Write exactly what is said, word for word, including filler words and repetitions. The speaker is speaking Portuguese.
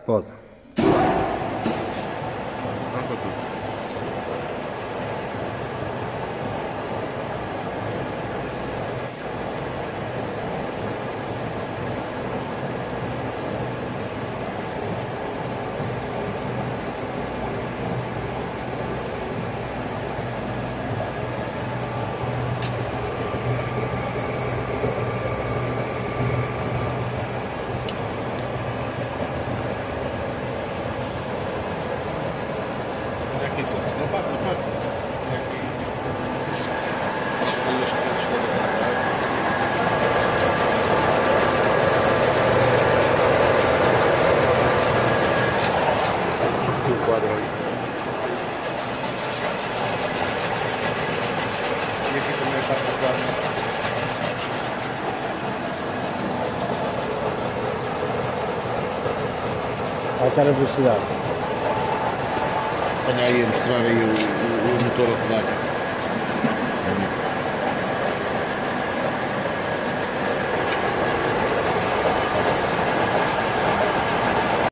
Pode. Arranca tudo. Aqui só, não bate, não bate. Aqui. Olha as correntes todas a andar. Aqui o quadro aí. E aqui também a parte do quadro. Vai estar a velocidade. Olha aí a mostrar aí o, o, o motor a rodar.